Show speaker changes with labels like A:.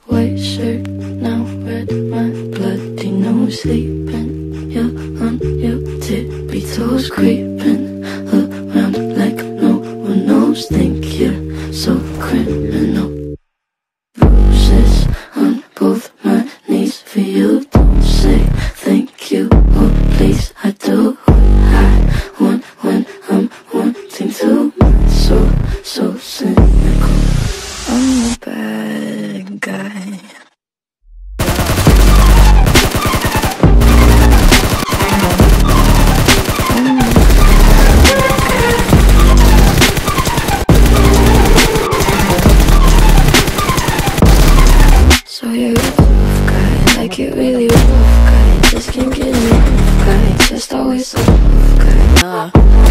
A: white shirt, now red, my bloody nose sleeping. You're on your tippy toes, creeping around like no one knows. Think you're so criminal. Bruises on both my knees for you. Don't say thank you or please. I do what I want when I'm wanting to. So cynical. I'm a bad guy. So you're a tough guy, like it really rough guy. Just can't get enough guy, just always a tough guy.